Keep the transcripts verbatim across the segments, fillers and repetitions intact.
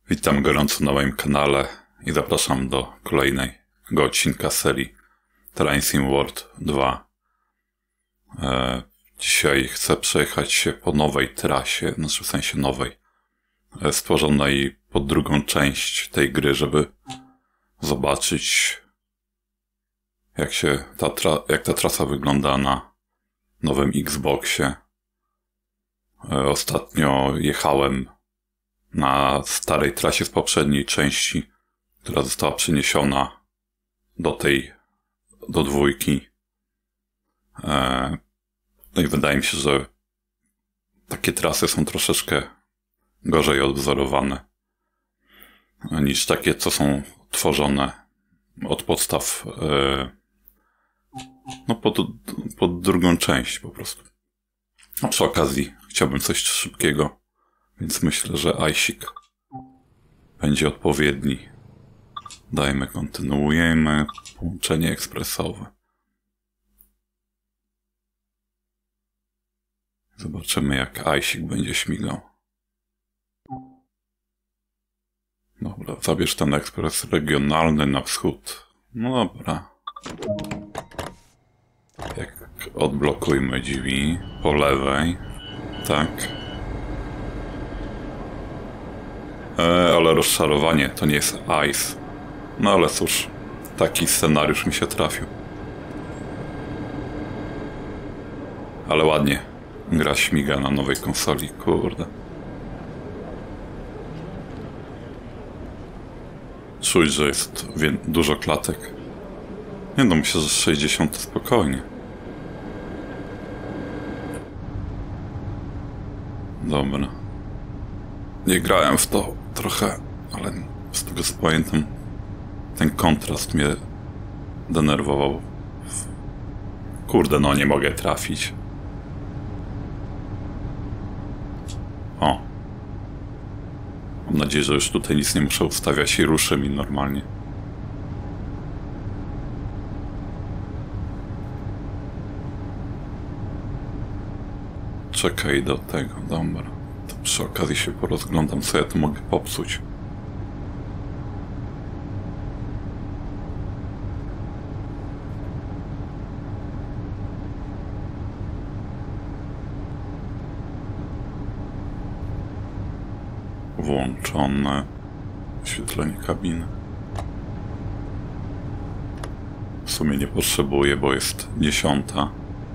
Witam gorąco na moim kanale i zapraszam do kolejnego odcinka serii Terrain Sim World dwa. E, dzisiaj chcę przejechać się po nowej trasie, znaczy w sensie nowej, e, stworzonej pod drugą część tej gry, żeby zobaczyć jak się ta, tra- jak ta trasa wygląda na nowym Xboxie. E, ostatnio jechałem na starej trasie z poprzedniej części, która została przeniesiona do tej, do dwójki. E, no i wydaje mi się, że takie trasy są troszeczkę gorzej odwzorowane niż takie, co są tworzone od podstaw, e, no pod, pod drugą część po prostu. A przy okazji chciałbym coś szybkiego, więc myślę, że ISIG będzie odpowiedni. Dajmy, kontynuujemy. Połączenie ekspresowe. Zobaczymy, jak ISIG będzie śmigał. Dobra, zabierz ten ekspres regionalny na wschód. No dobra. Jak odblokujmy drzwi po lewej. Tak. E, ale rozczarowanie to nie jest Ice. No ale cóż, taki scenariusz mi się trafił. Ale ładnie gra śmiga na nowej konsoli, kurde. Czuć, że jest dużo klatek. Nie no, myślę, że sześćdziesiąt to spokojnie. Dobra. Nie grałem w to trochę, ale z tego co pamiętam, ten kontrast mnie denerwował. Kurde, no nie mogę trafić. O. Mam nadzieję, że już tutaj nic nie muszę ustawiać i ruszy mi normalnie. Czekaj do tego, dobra. To przy okazji się porozglądam, co ja tu mogę popsuć. Włączone oświetlenie kabiny. W sumie nie potrzebuję, bo jest dziesiąta.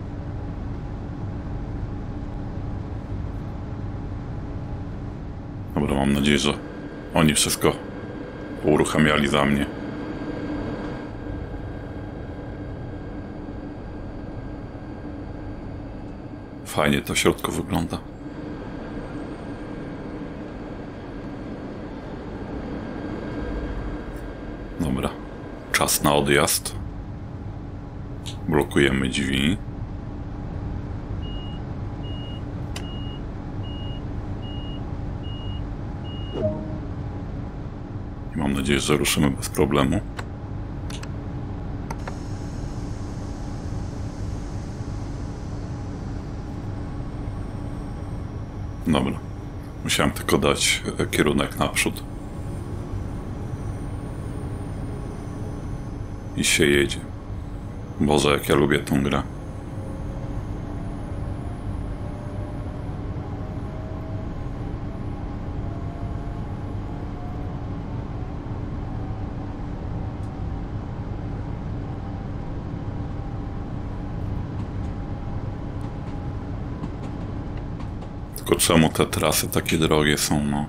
Dobra, mam nadzieję, że oni wszystko uruchamiali za mnie. Fajnie to w środku wygląda. Dobra, czas na odjazd. Blokujemy drzwi. I mam nadzieję, że ruszymy bez problemu. Dobra, musiałem tylko dać kierunek naprzód. I się jedzie. Boże, jak ja lubię tą grę. Tylko czemu te trasy takie drogie są, no?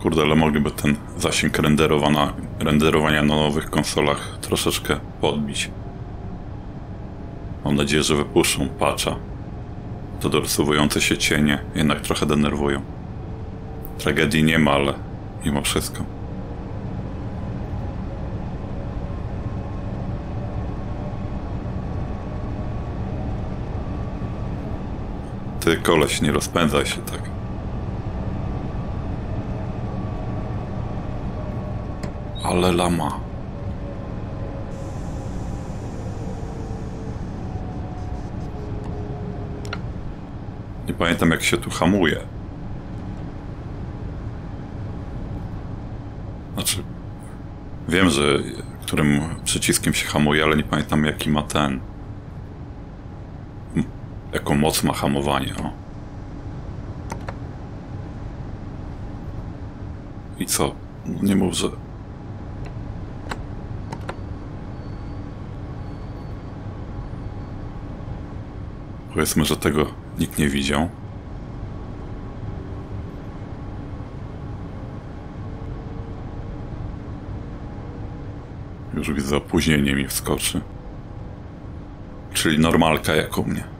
Kurde, ale mogliby ten zasięg renderowania, renderowania na nowych konsolach troszeczkę podbić. Mam nadzieję, że wypuszczą patcha. To dorysowujące się cienie jednak trochę denerwują. Tragedii nie ma, ale mimo wszystko. Ty, koleś, nie rozpędzaj się tak. Ale lama. Nie pamiętam, jak się tu hamuje. Znaczy, wiem, że którym przyciskiem się hamuje, ale nie pamiętam, jaki ma ten... Jaką moc ma hamowanie, o. I co? Nie mów, że... Powiedzmy, że tego nikt nie widział. Już widzę, opóźnienie mi wskoczy. Czyli normalka jak u mnie.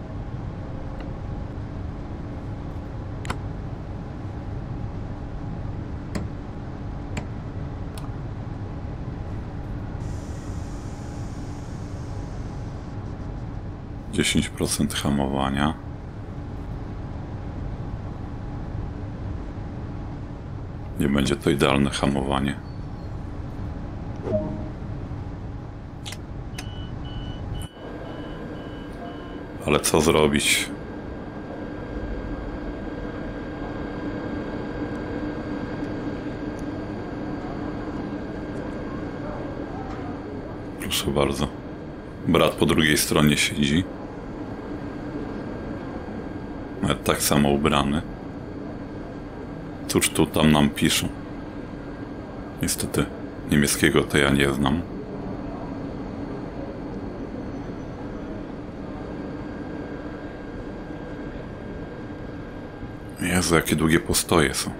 dziesięć procent hamowania. Nie będzie to idealne hamowanie. Ale co zrobić? Proszę bardzo. Brat po drugiej stronie siedzi. Nawet tak samo ubrany. Cóż tu tam nam piszą? Niestety niemieckiego to ja nie znam. Jezu, jakie długie postoje są.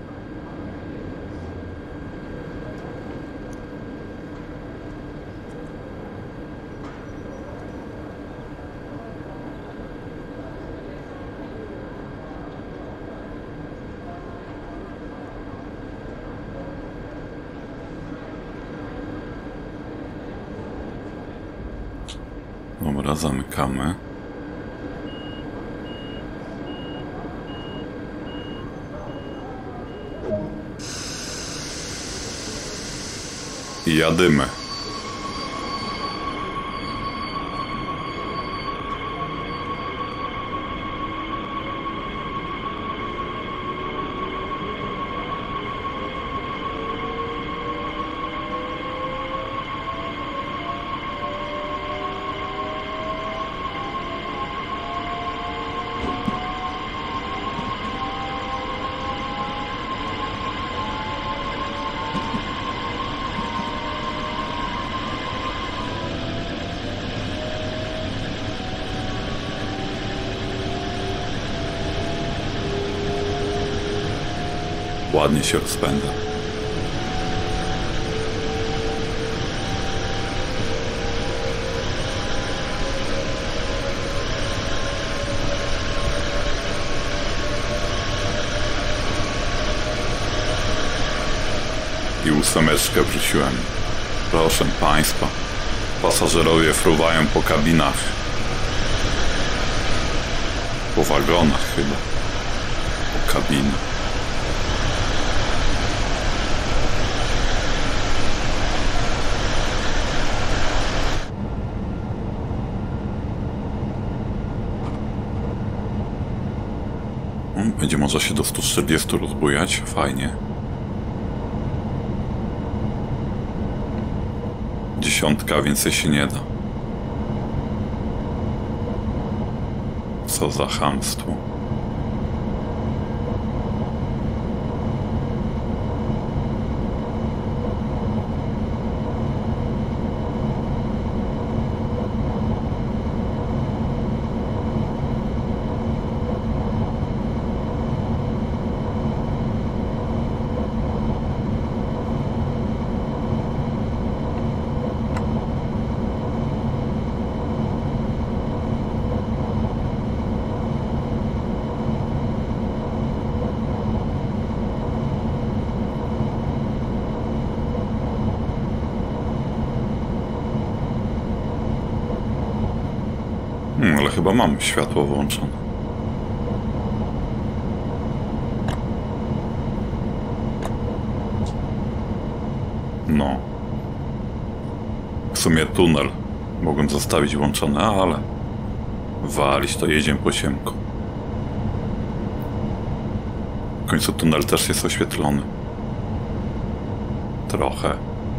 Dobra, zamykamy. I jadymy. Ładnie się rozpędza. I ósemeczkę wrzuciłem. Proszę Państwa, pasażerowie fruwają po kabinach. Po wagonach chyba. Po kabinach. Będzie można się do stu czterdziestu rozbujać. Fajnie. Dziesiątka, więcej się nie da. Co za chamstwo. Hmm, ale chyba mam światło włączone. No. W sumie tunel mogłem zostawić włączony, ale walić to jedziemy po ciemku. W końcu tunel też jest oświetlony. Trochę.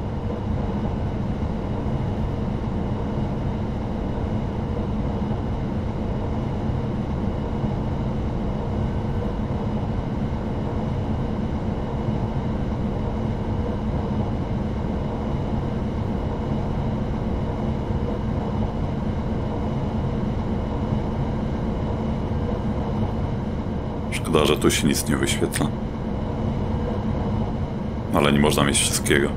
Szkoda, że tu się nic nie wyświetla. Ale nie można mieć wszystkiego.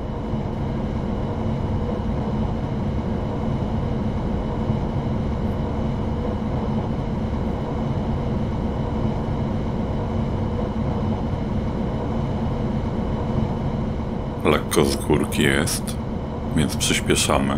Lekko z górki jest, więc przyspieszamy.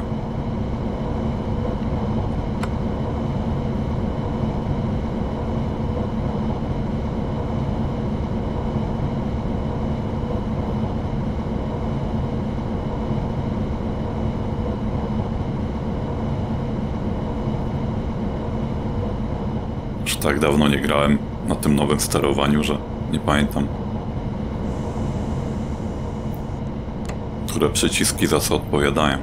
Już tak dawno nie grałem na tym nowym sterowaniu, że nie pamiętam, które przyciski za co odpowiadają.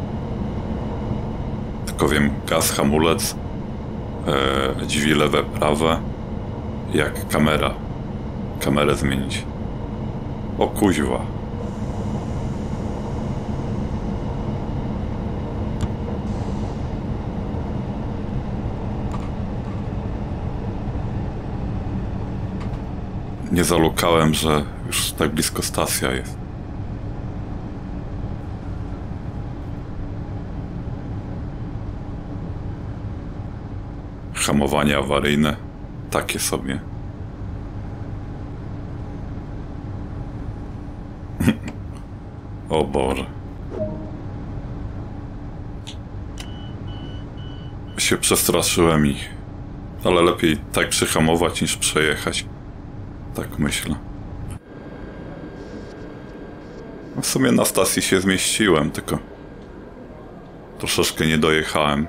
Tylko wiem, gaz, hamulec, e, drzwi lewe, prawe, jak kamera. Kamerę zmienić. O kuźwa. Nie zalukałem, że już tak blisko stacja jest. Hamowanie awaryjne, takie sobie. O Boże. Się przestraszyłem i... Ale lepiej tak przyhamować niż przejechać. Tak myślę. W sumie na stacji się zmieściłem, tylko... troszeczkę nie dojechałem.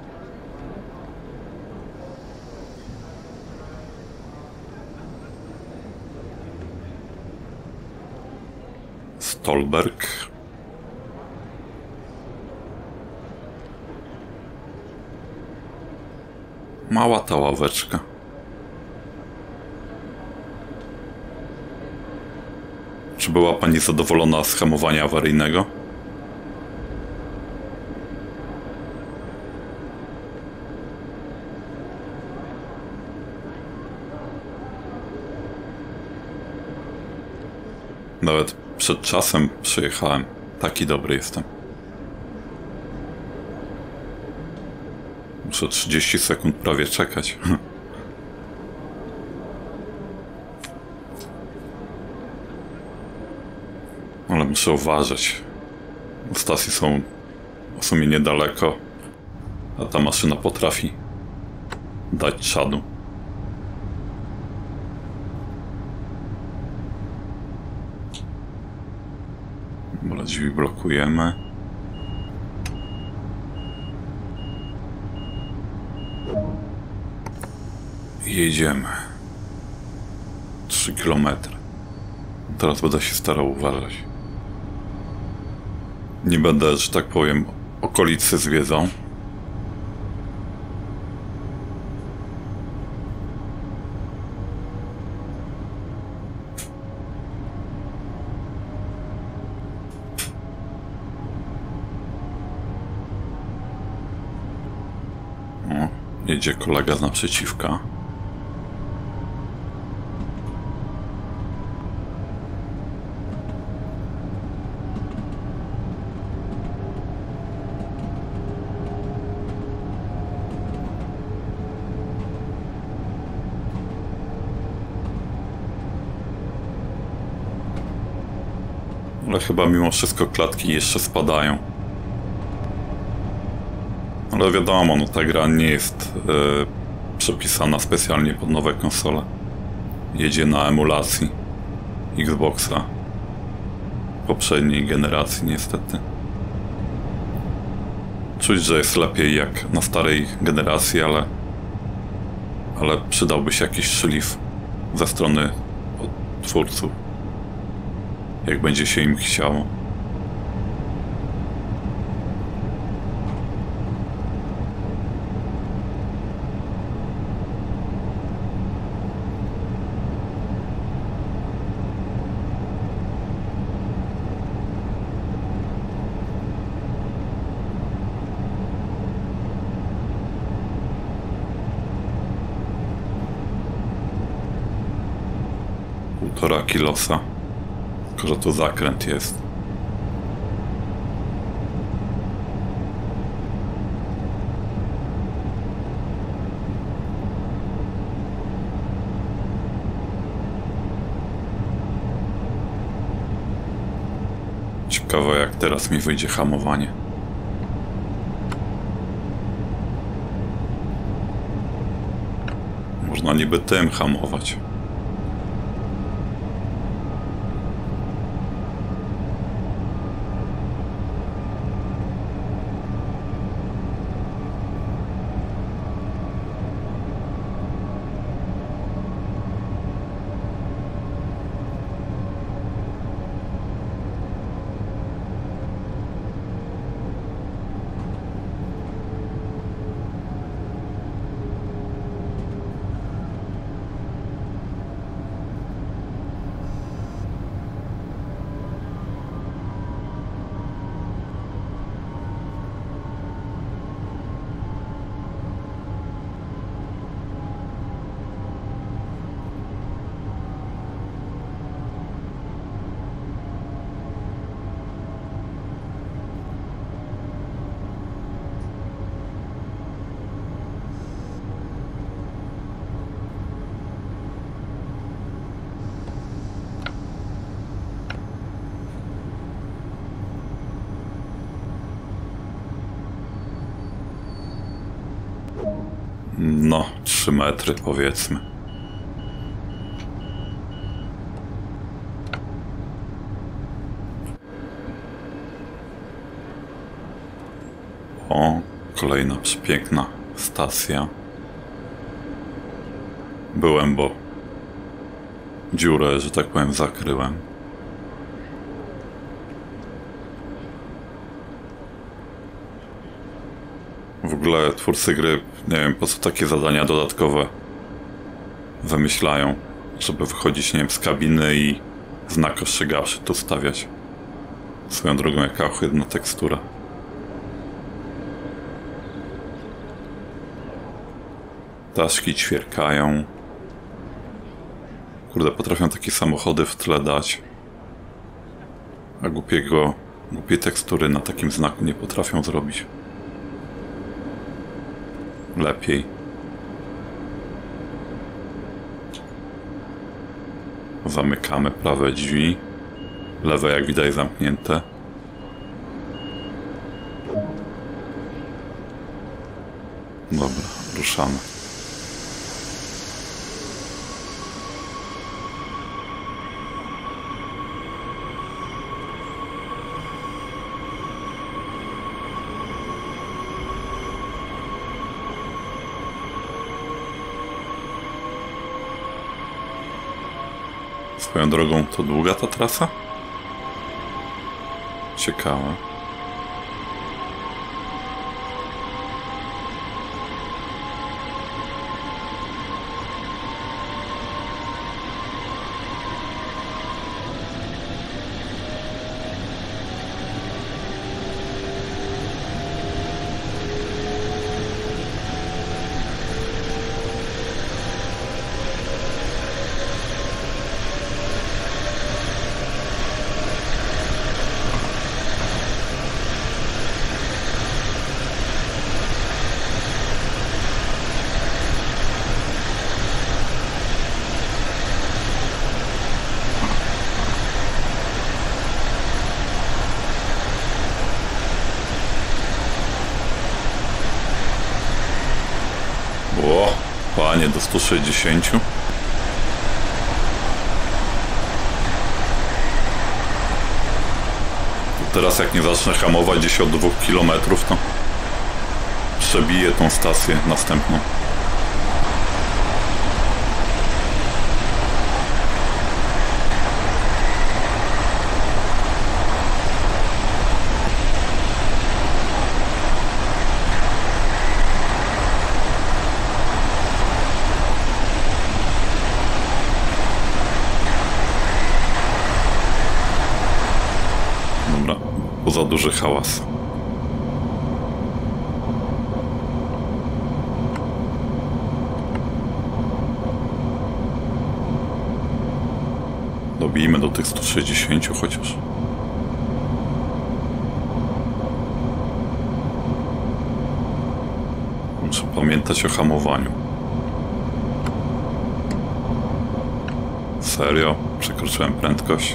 Stolberg. Mała ta ławeczka. Czy była pani zadowolona z hamowania awaryjnego? Nawet przed czasem przyjechałem. Taki dobry jestem. Muszę trzydzieści sekund prawie czekać. Ale muszę uważać. Stacje są w sumie niedaleko, a ta maszyna potrafi dać czadu. Dobra, drzwi blokujemy. Jedziemy. Trzy kilometry. Teraz będę się starał uważać. Nie będę, że tak powiem, okolicy zwiedzał. O, jedzie kolega z naprzeciwka. Ale chyba mimo wszystko klatki jeszcze spadają. Ale wiadomo, no ta gra nie jest yy, przepisana specjalnie pod nowe konsole. Jedzie na emulacji Xboxa poprzedniej generacji niestety. Czuć, że jest lepiej jak na starej generacji, ale ale przydałby się jakiś szlif ze strony twórców, jak będzie się im chciało. Półtora kilosa. Tylko że tu zakręt jest. Ciekawe, jak teraz mi wyjdzie hamowanie. Można niby tym hamować. No, trzy metry powiedzmy. O, kolejna przepiękna stacja. Byłem, bo dziurę, że tak powiem, zakryłem. W ogóle twórcy gry, nie wiem po co takie zadania dodatkowe wymyślają, żeby wychodzić, nie wiem, z kabiny i znak ostrzegawczy tu stawiać. Swoją drogą, jaka ohydna tekstura. Daszki ćwierkają. Kurde, potrafią takie samochody w tle dać. A głupiego, głupiej tekstury na takim znaku nie potrafią zrobić. Lepiej. Zamykamy prawe drzwi. Lewe, jak widać, zamknięte. Dobra, ruszamy. Swoją drogą, to długa ta trasa? Ciekawe. hamowanie do stu sześćdziesięciu. Teraz jak nie zacznę hamować gdzieś od dwóch kilometrów, to przebiję tą stację następną. Za duży hałas. Dobijmy do tych stu sześćdziesięciu chociaż. Muszę pamiętać o hamowaniu. Serio? Przekroczyłem prędkość?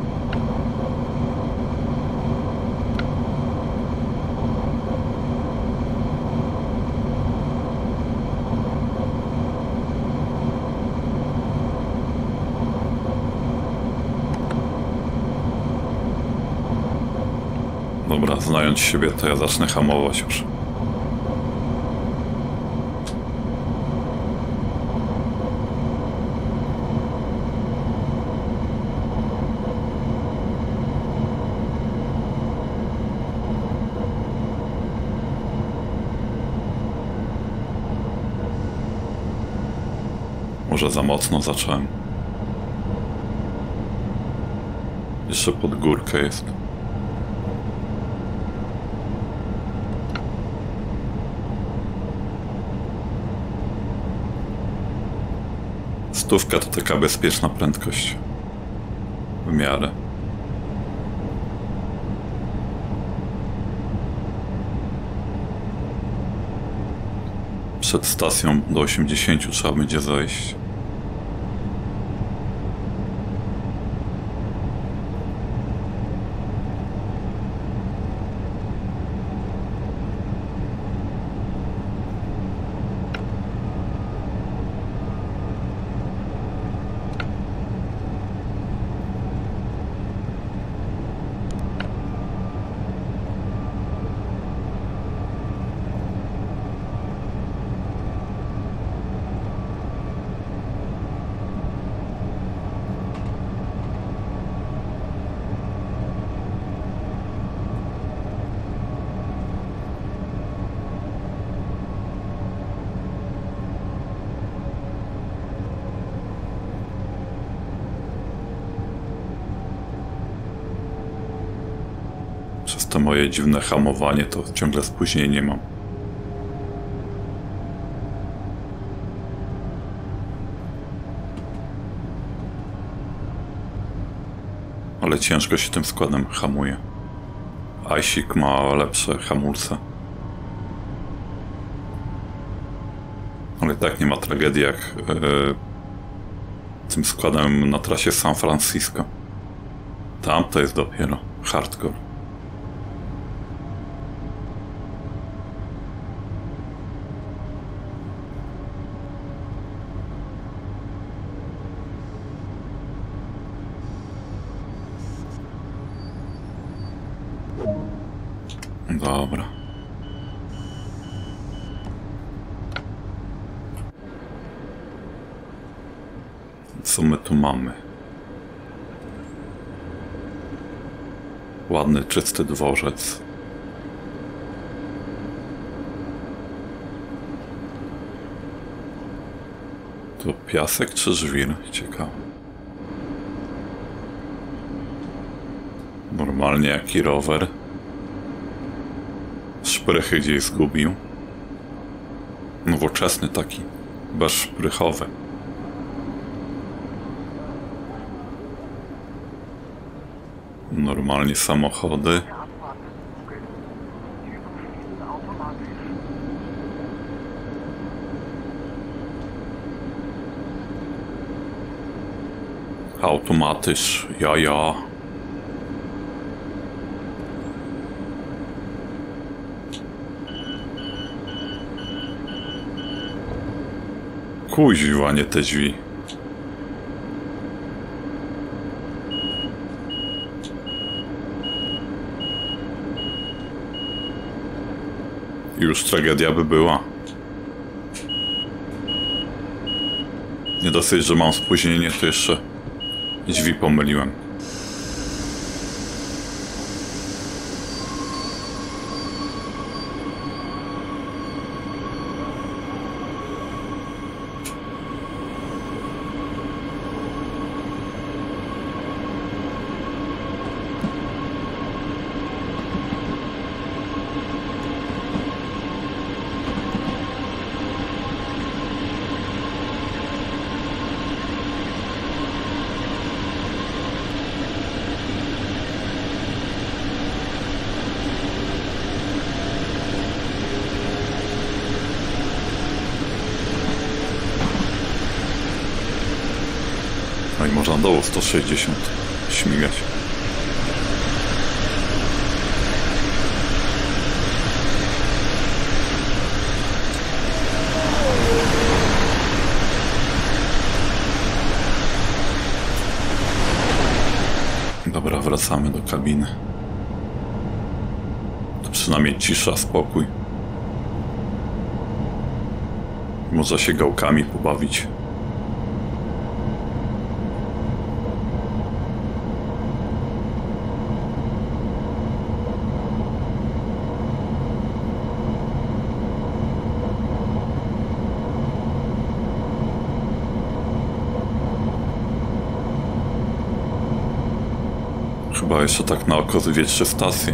Dobra, znając siebie, to ja zacznę hamować już. Może za mocno zacząłem. Jeszcze pod górkę jest. Stówka to taka bezpieczna prędkość. W miarę. Przed stacją do osiemdziesięciu trzeba będzie zejść. Przez to moje dziwne hamowanie to ciągle spóźnienie mam. Ale ciężko się tym składem hamuje. Ajsik ma lepsze hamulce. Ale tak nie ma tragedii jak yy, tym składem na trasie San Francisco. Tam to jest dopiero hardcore. Dobra. Co my tu mamy? Ładny, czysty dworzec. To piasek czy żwir? Ciekawe. Normalnie jaki rower. Szprychy gdzieś zgubił. Nowoczesny taki, bezszprychowy. Normalnie samochody. Automatyż, ja ja. Kuźwa, nie te drzwi. Już tragedia by była. Nie dosyć, że mam spóźnienie, to jeszcze drzwi pomyliłem. No i można doło sto sześćdziesiąt śmigać. Dobra, wracamy do kabiny. To przynajmniej cisza, spokój. Można się gałkami pobawić. Chyba jeszcze tak na oko zwie trzy stacje.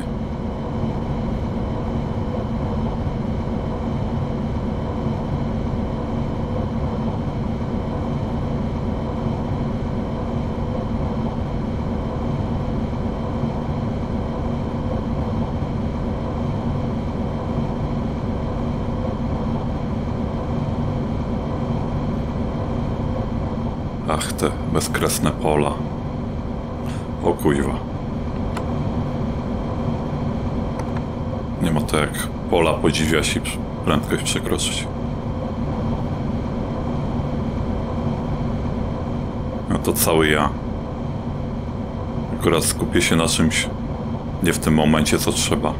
Ach, te bezkresne pola. O kuźwa. Nie ma to jak pola podziwiać i prędkość przekroczyć. No to cały ja. Akurat skupię się na czymś nie w tym momencie, co trzeba.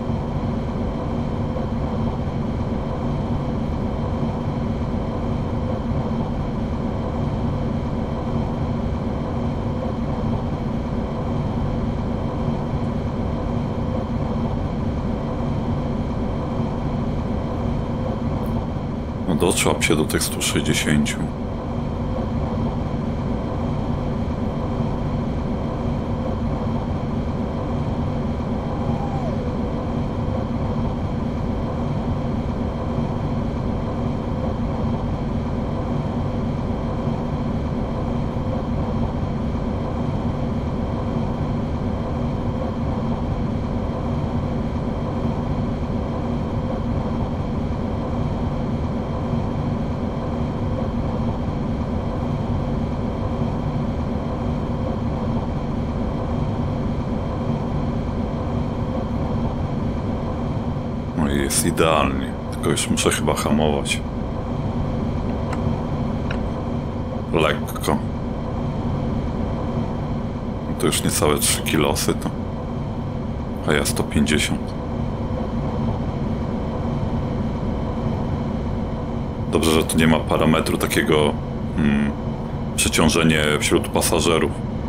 No dotrzłam się do tych stu sześćdziesięciu. No i jest idealnie, tylko już muszę chyba hamować. Lekko. To już niecałe trzy kilosy to. A ja sto pięćdziesiąt. Dobrze, że tu nie ma parametru takiego hmm, przeciążenie wśród pasażerów.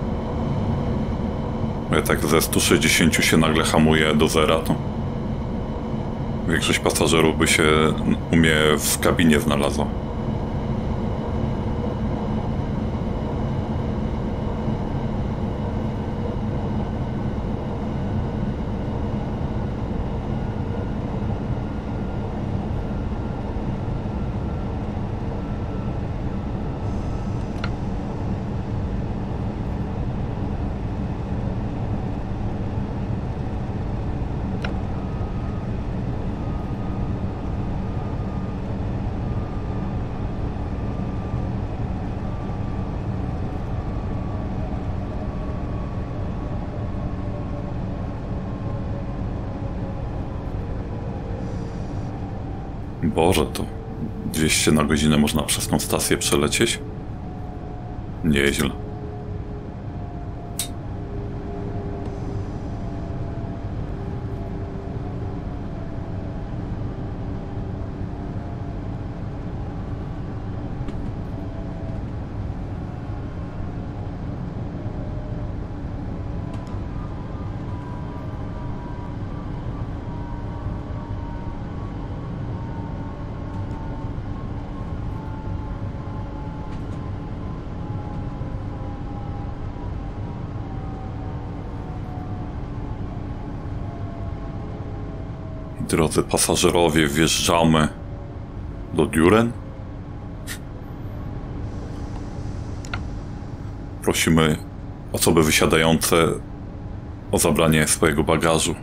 Ja tak ze stu sześćdziesięciu się nagle hamuje do zera, to większość pasażerów by się u mnie w kabinie znalazła. Boże, to dwieście na godzinę można przez tą stację przelecieć? Nieźle. Drodzy pasażerowie, wjeżdżamy do Düren. Prosimy osoby wysiadające o zabranie swojego bagażu.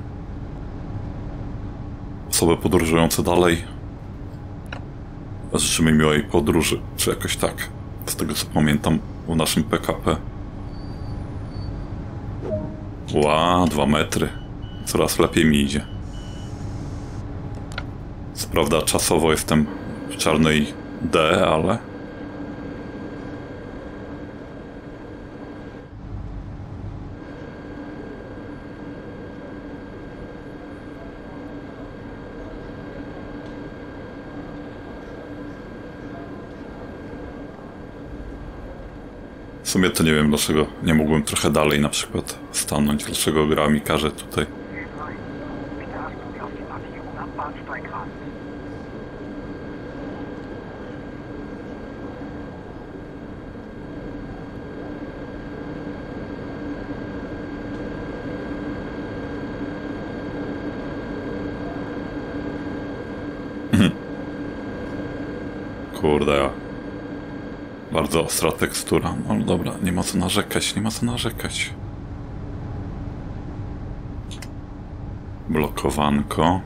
Osoby podróżujące dalej życzymy miłej podróży, czy jakoś tak. Z tego co pamiętam w naszym P K P. Ła, dwa metry. Coraz lepiej mi idzie. Co prawda czasowo jestem w czarnej D, ale... W sumie to nie wiem, dlaczego nie mógłbym trochę dalej na przykład stanąć, dlaczego gra mi każe tutaj. Kurde, ja. Bardzo ostra tekstura. No dobra, nie ma co narzekać, nie ma co narzekać. Blokowanko.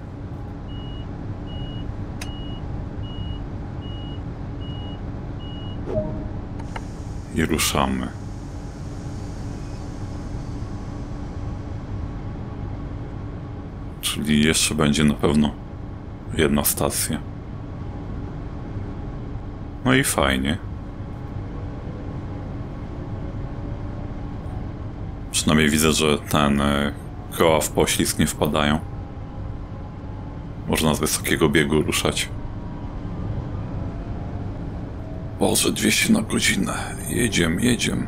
I ruszamy. Czyli jeszcze będzie na pewno jedna stacja. No i fajnie. Przynajmniej widzę, że ten y, koła w poślizg nie wpadają. Można z wysokiego biegu ruszać. Boże, dwieście na godzinę. Jedziemy, jedziemy.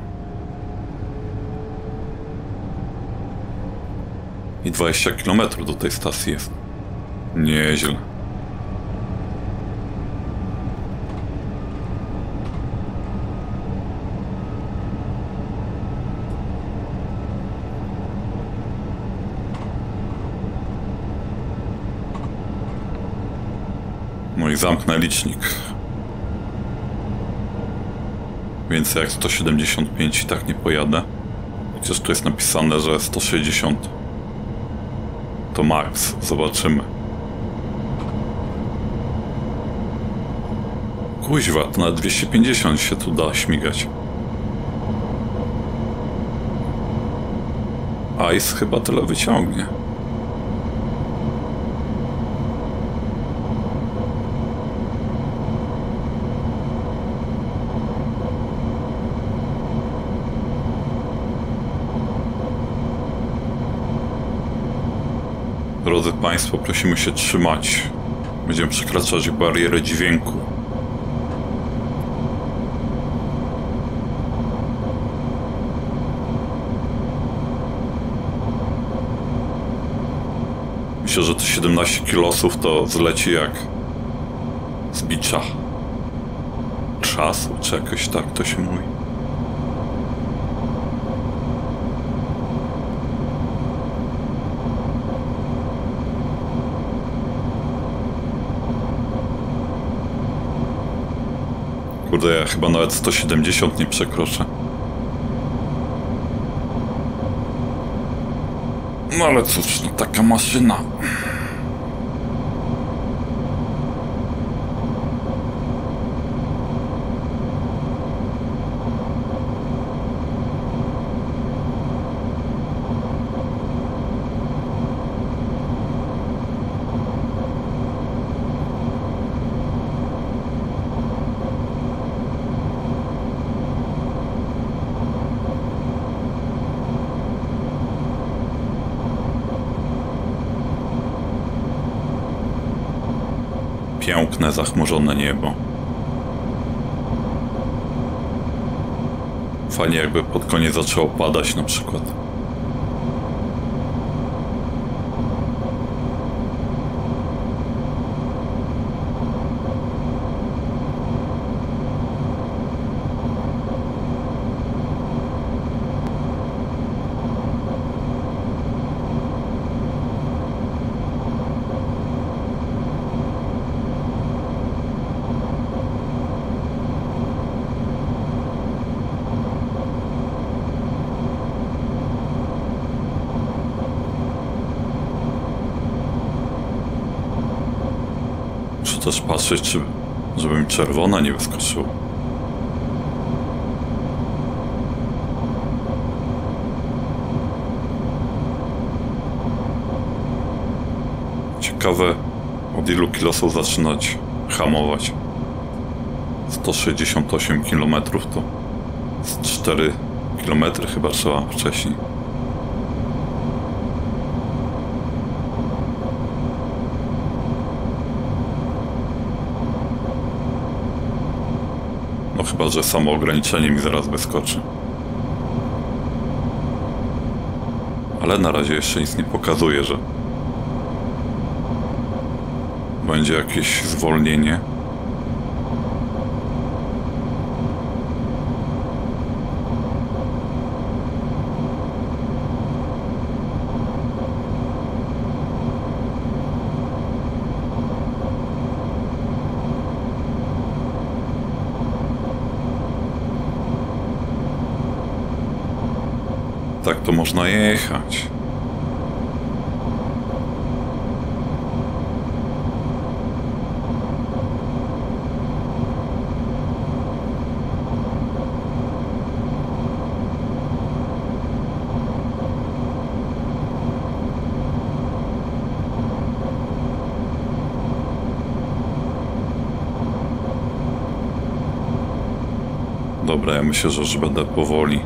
I dwadzieścia kilometrów do tej stacji jest. Nieźle. No i zamknę licznik. Więcej jak sto siedemdziesiąt pięć i tak nie pojadę. Chociaż tu jest napisane, że sto sześćdziesiąt to max. Zobaczymy. Kuźwa, to na dwieście pięćdziesiąt się tu da śmigać. Ice chyba tyle wyciągnie. Drodzy Państwo, prosimy się trzymać. Będziemy przekraczać barierę dźwięku. Myślę, że te siedemnaście kilosów to zleci jak z bicza czasu, czy jakoś tak to się mówi. Kurde, ja chyba nawet sto siedemdziesiąt nie przekroczę. No ale cóż, no taka maszyna. piękne, zachmurzone niebo. Fajnie jakby pod koniec zaczęło padać na przykład. Muszę też patrzeć, czy, żeby mi czerwona nie wyskoczyła. Ciekawe, od ilu kilosów zaczynać hamować. sto sześćdziesiąt osiem kilometrów to z cztery kilometry chyba trzeba wcześniej. No chyba, że samo ograniczenie mi zaraz wyskoczy. Ale na razie jeszcze nic nie pokazuje, że będzie jakieś zwolnienie. Tak to można jechać. Dobra, ja myślę, że już będę powoli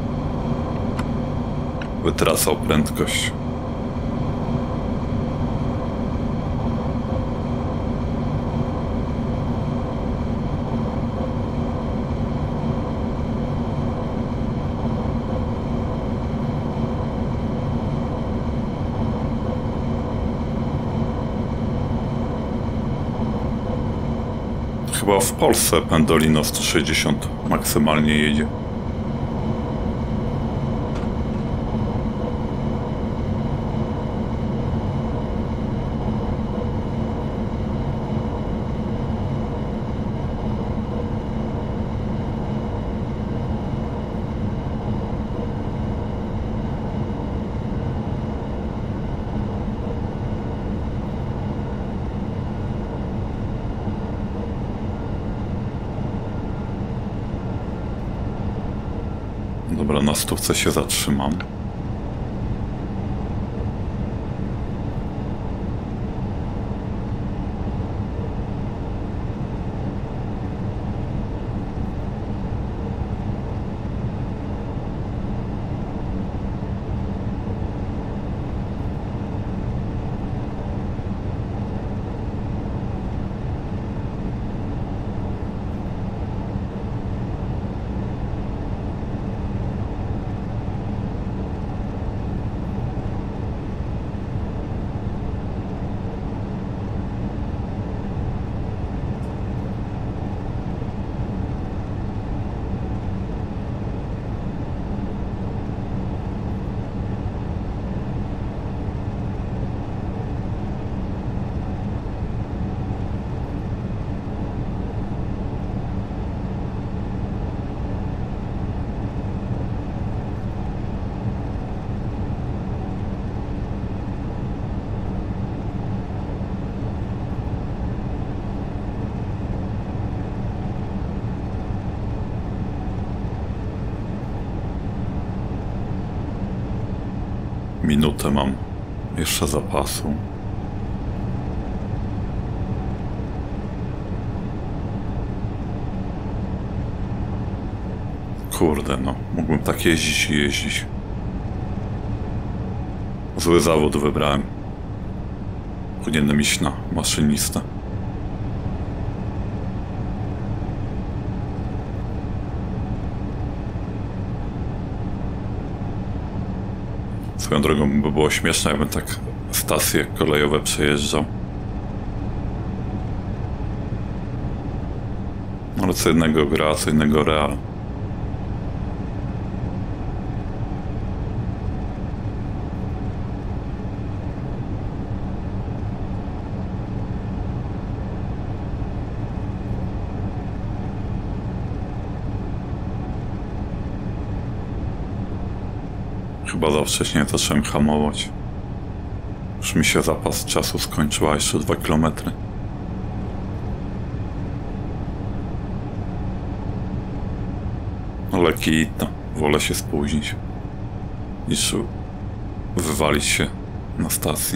wytracał prędkość. Chyba w Polsce Pendolino sto sześćdziesiąt maksymalnie jedzie. Dobra, na stówce się zatrzymam. Minutę mam jeszcze zapasu. Kurde, no, mógłbym tak jeździć i jeździć. Zły zawód wybrałem. Powinienem iść na maszynistę. Swoją drogą by było śmieszne, jakbym tak stacje kolejowe przejeżdżał. Ale co innego gra, co innego real. Chyba za wcześnie zacząłem hamować. Już mi się zapas czasu skończył, a jeszcze dwa kilometry. Ale kitno, wolę się spóźnić niż wywalić się na stacji.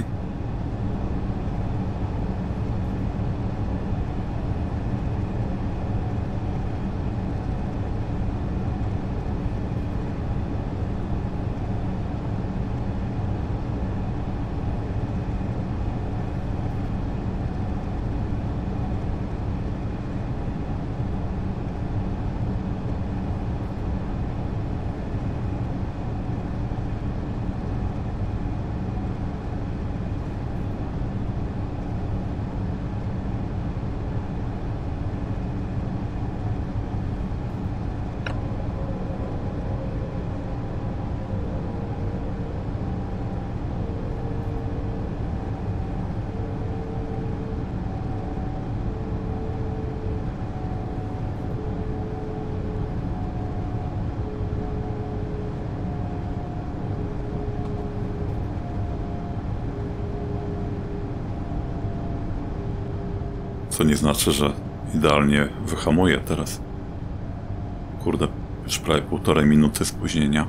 Co nie znaczy, że idealnie wyhamuję teraz. Kurde, już prawie półtorej minuty spóźnienia.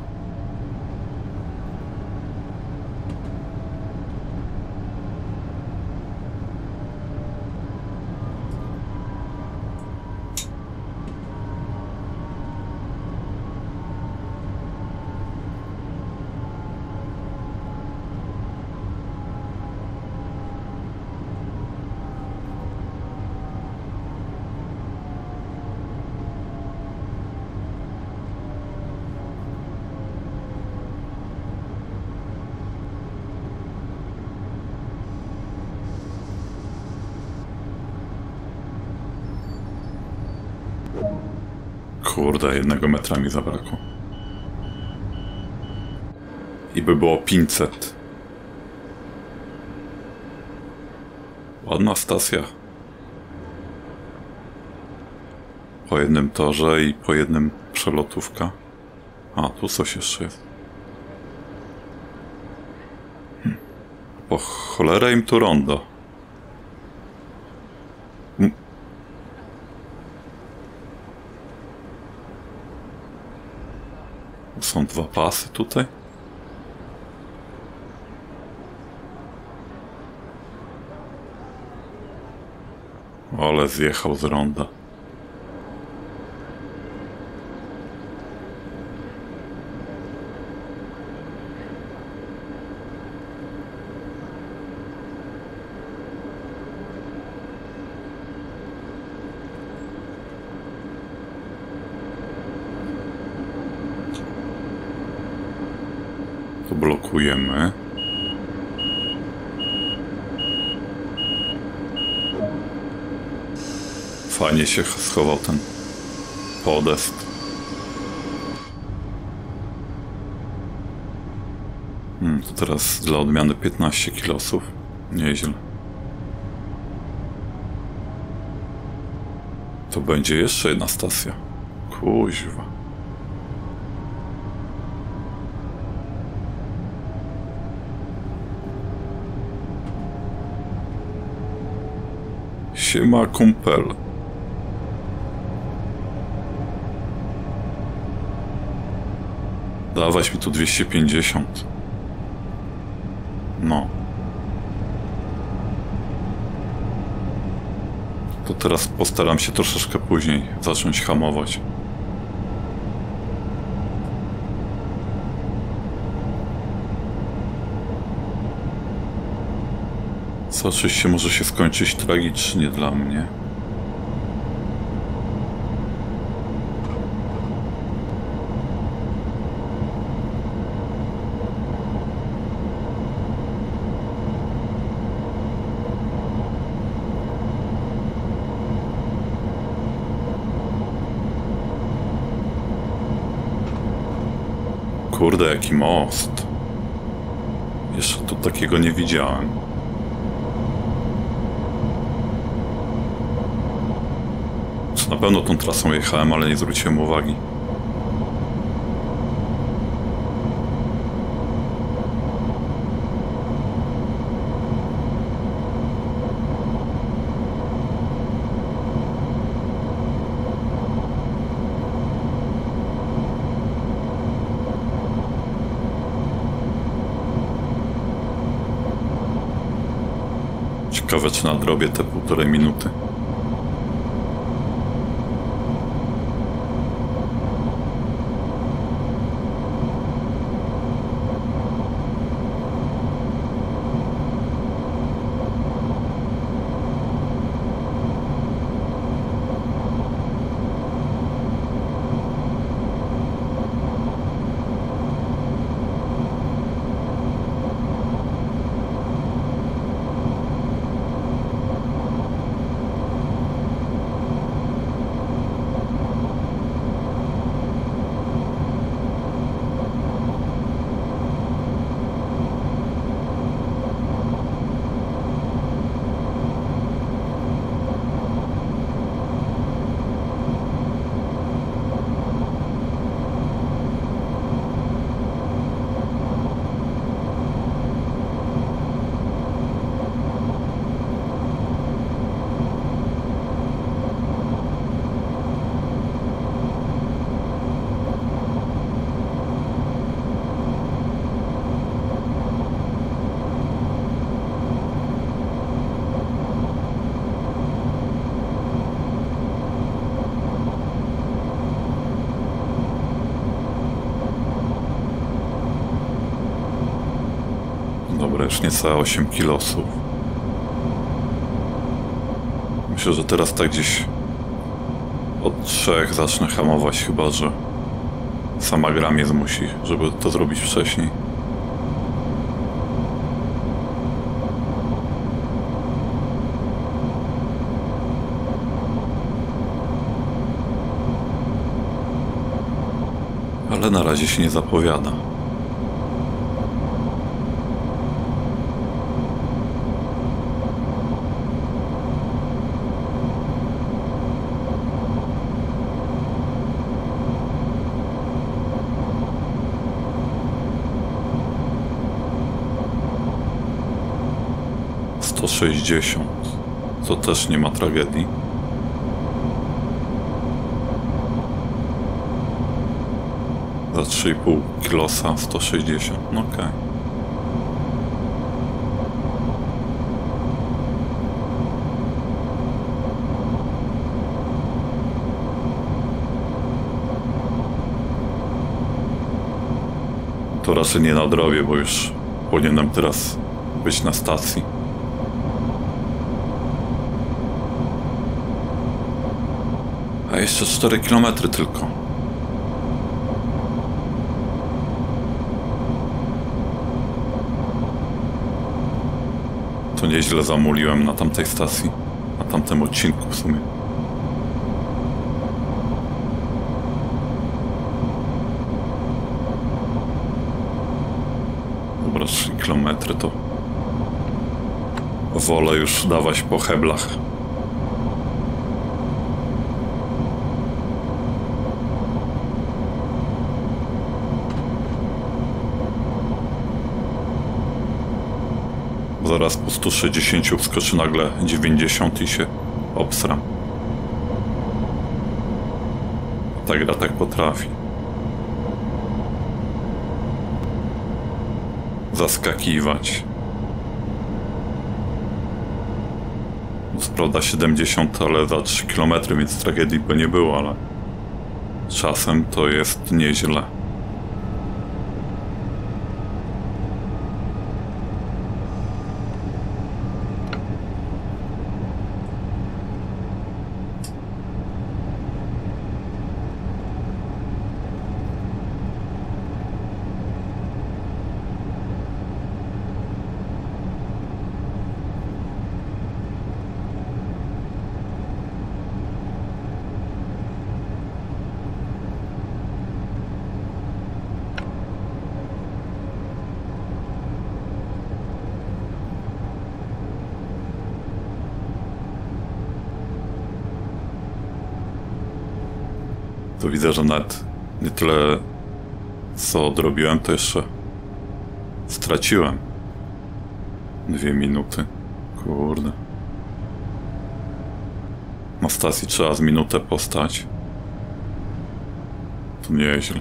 Kurde, jednego metra mi zabrakło. I by było pięćset. Ładna stacja. Po jednym torze i po jednym przelotówka. A, tu coś jeszcze jest. Hm. Po cholerę im tu rondo. Hm. Są dwa pasy tutaj. Ale zjechał z ronda. To blokujemy. Fajnie się schował ten podest. Hmm, to teraz dla odmiany piętnaście kilosów. Nieźle. To będzie jeszcze jedna stacja. Kuźwa. Siema kumpel. Dawać mi tu dwieście pięćdziesiąt. No. To teraz postaram się troszeczkę później zacząć hamować. Co oczywiście może się skończyć tragicznie dla mnie. kurde, jaki most. Jeszcze tu takiego nie widziałem. Na pewno tą trasą jechałem, ale nie zwróciłem uwagi. Ciekawe, czy nadrobię te półtorej minuty. Dobra, już niecałe osiem kilosów. Myślę, że teraz tak gdzieś od trzech zacznę hamować, chyba że sama gra mnie zmusi, żeby to zrobić wcześniej. Ale na razie się nie zapowiada. sto sześćdziesiąt. To też nie ma tragedii. Za trzy i pół kilosa sto sześćdziesiąt. No okej. Okay. To raczej nie nadrobię, bo już powinienem teraz być na stacji. A jeszcze cztery kilometry tylko. To nieźle zamuliłem na tamtej stacji, na tamtym odcinku w sumie. Dobra, trzy kilometry to wolę już dawać po heblach. Zaraz po stu sześćdziesięciu wskoczy nagle dziewięćdziesiąt i się obsram. Ta gra tak potrafi. Zaskakiwać. Co prawda siedemdziesiąt, ale za trzy kilometry, więc tragedii by nie było, ale czasem to jest nieźle. To widzę, że nawet nie tyle co odrobiłem, to jeszcze straciłem dwie minuty. Kurde. Na stacji trzeba z minutę postać. To nieźle.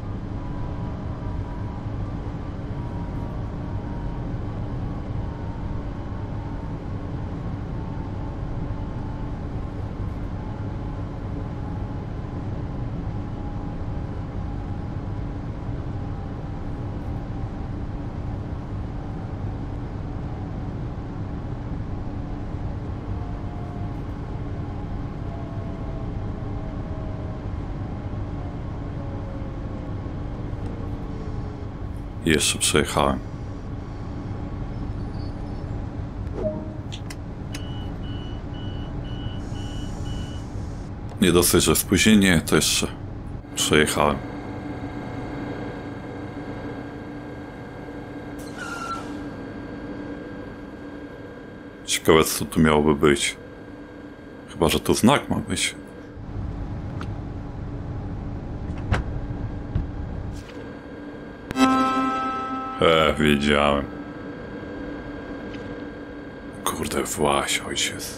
I jeszcze przejechałem. Nie dosyć, że spóźnienie, to jeszcze przejechałem. Ciekawe, co tu miałoby być. Chyba, że tu znak ma być. E, wiedziałem. Kurde, właś, ojciec.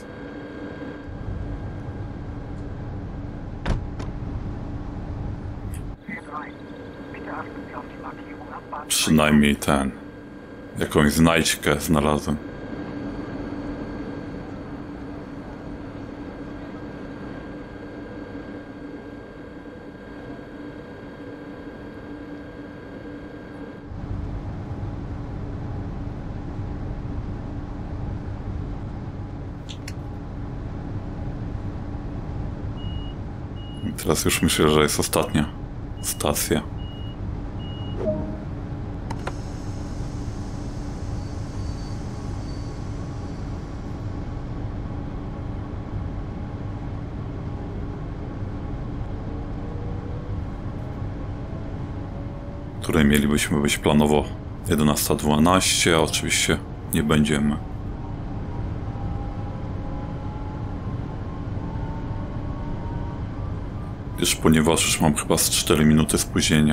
Przynajmniej ten. Jakąś znajdźkę znalazłem. Teraz już myślę, że jest ostatnia stacja. Której mielibyśmy być planowo jedenasta dwanaście, a oczywiście nie będziemy. Już ponieważ już mam chyba z cztery minuty spóźnienia.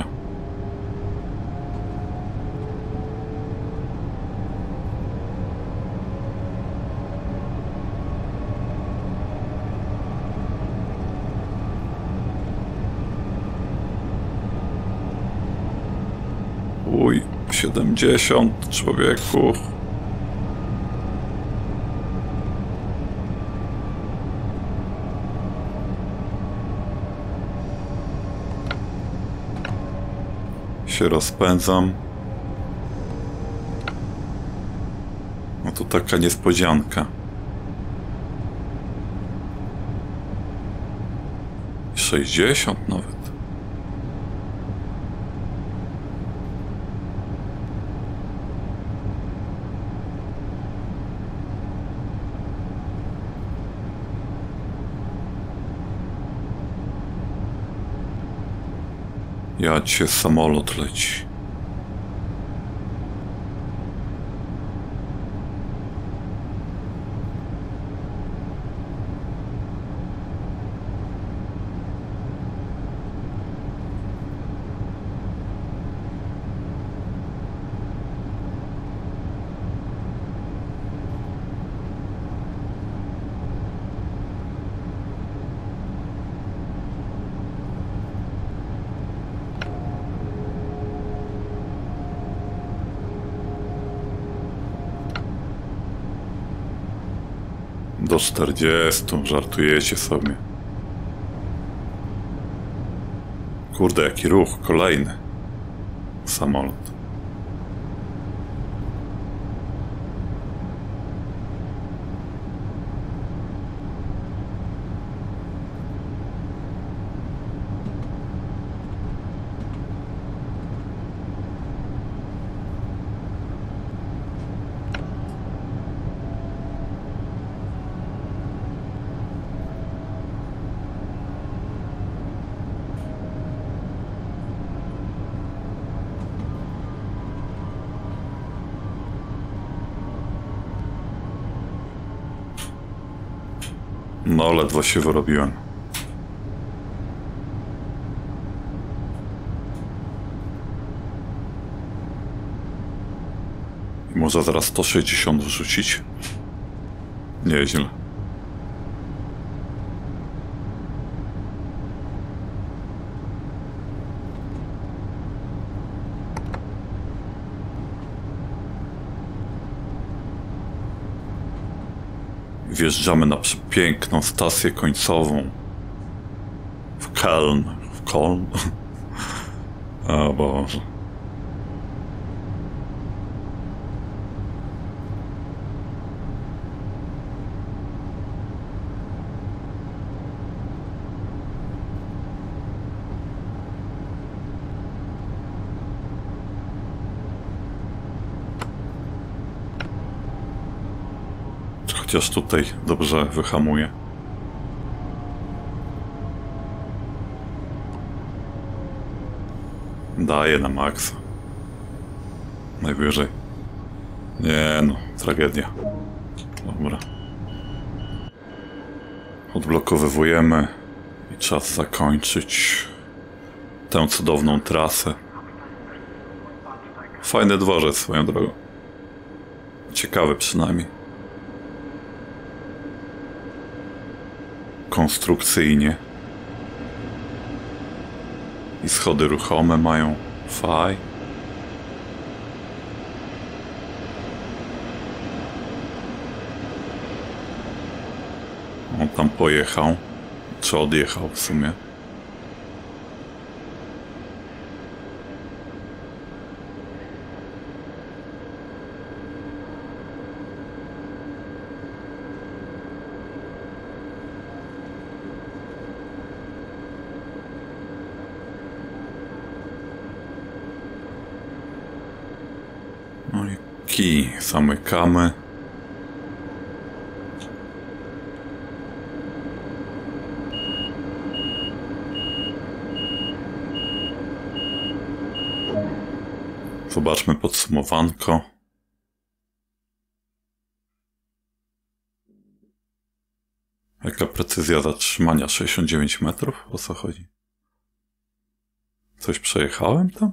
Uj, siedemdziesiąt, człowieku. Się rozpędzam. No to taka niespodzianka. sześćdziesiąt nawet. Ja cię, samolot leci. Do czterdziestu, żartujecie sobie. Kurde, jaki ruch, kolejny samolot. No, ledwo się wyrobiłem. Może zaraz sto sześćdziesiąt wrzucić? Nieźle. Wjeżdżamy na przepiękną stację końcową w Köln. W Köln? O Boże. Chociaż tutaj dobrze wyhamuje. Daję na maksa. Najwyżej. Nie no, tragedia. Dobra. Odblokowywujemy i czas zakończyć tę cudowną trasę. Fajny dworzec swoją drogą. Ciekawy przynajmniej. Konstrukcyjnie. I schody ruchome mają. Faj. On tam pojechał. Czy odjechał w sumie? No i kij zamykamy. Zobaczmy podsumowanko. Jaka precyzja zatrzymania? sześćdziesiąt dziewięć metrów? O co chodzi? Coś przejechałem tam?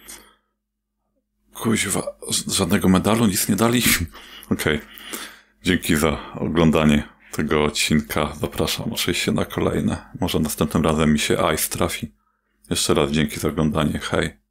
Kuźwa, żadnego medalu, nic nie dali? Okej. Okay. Dzięki za oglądanie tego odcinka. Zapraszam oczywiście na kolejne. Może następnym razem mi się Ice trafi. Jeszcze raz dzięki za oglądanie. Hej.